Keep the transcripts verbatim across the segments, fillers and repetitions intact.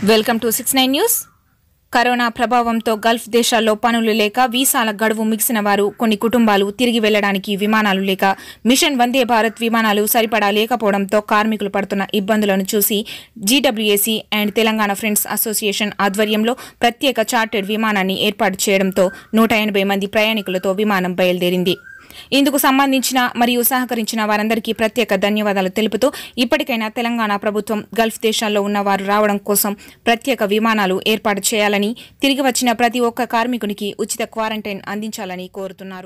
Welcome to six nine news. Corona ప్రభావంతో Gulf దేశాల్లో పనులు లేక వీసాల గడువు ముగిసిన వారు, కొన్ని కుటుంబాలు తిరిగి వెళ్లడానికి విమానాలు లేక మిషన్ వందే భారత్ విమానాలు సరిపడా లేకపోవడంతో కార్మికులు పడుతున్న ఇబ్బందులను చూసి GWAC and Telangana friends association ఆధ్వర్యంలో ప్రత్యేక చార్టెడ్ విమానాన్ని ఏర్పాటు చేయడంతో నూట ఎనభై మంది ప్రయాణికులతో విమానం బయలుదేరింది. ఇందుకు సంబంధించిన మరియు సహకరించిన వారందరికీ ప్రత్యేక ధన్యవాదాలు తెలుపుతూ ఇప్పటికైనా తెలంగాణ ప్రభుత్వం గల్ఫ్ దేశాల్లో ఉన్న వారు రావడం కోసం ప్రత్యేక విమానాలు ఏర్పాటు చేయాలని, తిరిగి వచ్చిన ప్రతి ఒక్క కార్మికునికి ఉచిత క్వారంటైన్ అందించాలని కోరుతున్నారు.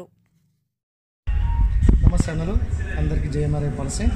నమస్తే అన్నలు, అందరికీ జయమారే పాలసీ.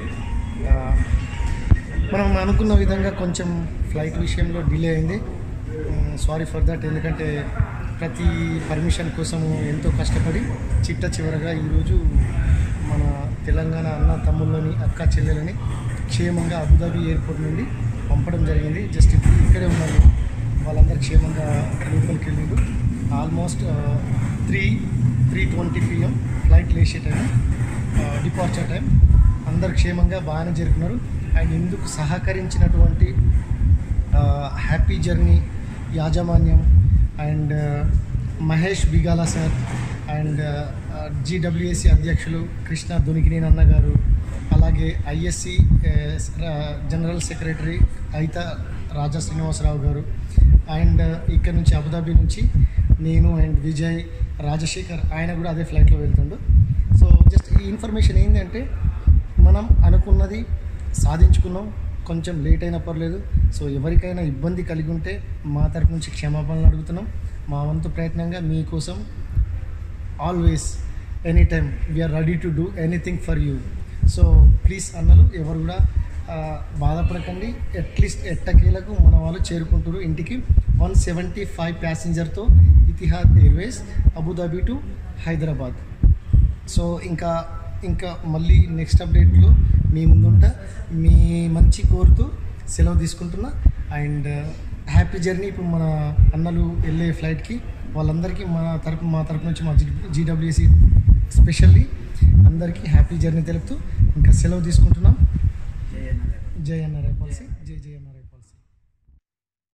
మనం అనుకున్న విధంగా కొంచెం ఫ్లైట్ విషయంలో డిలే అయింది. Sorry for that. ఎందుకంటే ప్రతి పర్మిషన్ కోసము ఎంతో కష్టపడి చిట్ట చివరగా ఈరోజు మన తెలంగాణ అన్న తమ్ముళ్ళని, అక్క చెల్లెలని క్షేమంగా అబుదాబి ఎయిర్పోర్ట్ నుండి పంపడం జరిగింది. జస్ట్ ఇప్పుడు ఇక్కడే ఉన్నారు, వాళ్ళందరూ క్షేమంగా లోపలికి వెళ్ళారు. Almost three three twenty PM flight లేచే టైం, డిపార్చర్ టైం. అందరు క్షేమంగా బాగానే జరుగుతున్నారు. అండ్ ఇందుకు సహకరించినటువంటి హ్యాపీ జర్నీ యాజమాన్యం and Mahesh Bigala sir and GWAC అధ్యక్షులు కృష్ణ దొనికినేని అన్న గారు, అలాగే ఐఎస్సి జనరల్ సెక్రటరీ అయిత రాజా శ్రీనివాసరావు గారు, అండ్ ఇక్కడ నుంచి అబుదాబి నుంచి నేను అండ్ విజయ్ రాజశేఖర్, ఆయన కూడా అదే ఫ్లైట్లో వెళ్తుండు. సో జస్ట్ ఈ ఇన్ఫర్మేషన్ ఏంటంటే మనం అనుకున్నది సాధించుకున్నాం. కొంచెం లేట్ అయినా పర్లేదు. సో ఎవరికైనా ఇబ్బంది కలిగి ఉంటే మా తరపు నుంచి క్షమాపణలు అడుగుతున్నాం. మా వంతు ప్రయత్నంగా మీకోసం always any time we are ready to do anything for you. So please అన్నలు ఎవరు కూడా బాధపడకండి. అట్లీస్ట్ ఎట్టకేలకు మన వాళ్ళు చేరుకుంటారు ఇంటికి. వన్ సెవెంటీ ఫైవ్ ప్యాసింజర్తో Etihad Airways Abu Dhabi to Hyderabad. So ఇంకా ఇంకా మళ్ళీ నెక్స్ట్ అప్డేట్లో మీ ముందుంటా. మీ మంచి కోరుతూ సెలవు తీసుకుంటున్నా. And happy journey. ఇప్పుడు మన అన్నలు వెళ్ళే ఫ్లైట్కి వాళ్ళందరికీ మన తరపు మా తరపు నుంచి మా జీ జీడబ్ల్యూసీ స్పెషల్లీ అందరికీ హ్యాపీ జర్నీ తెలుపుతూ ఇంకా సెలవు తీసుకుంటున్నాం. జై అన్నారే పాలసీ. జై జై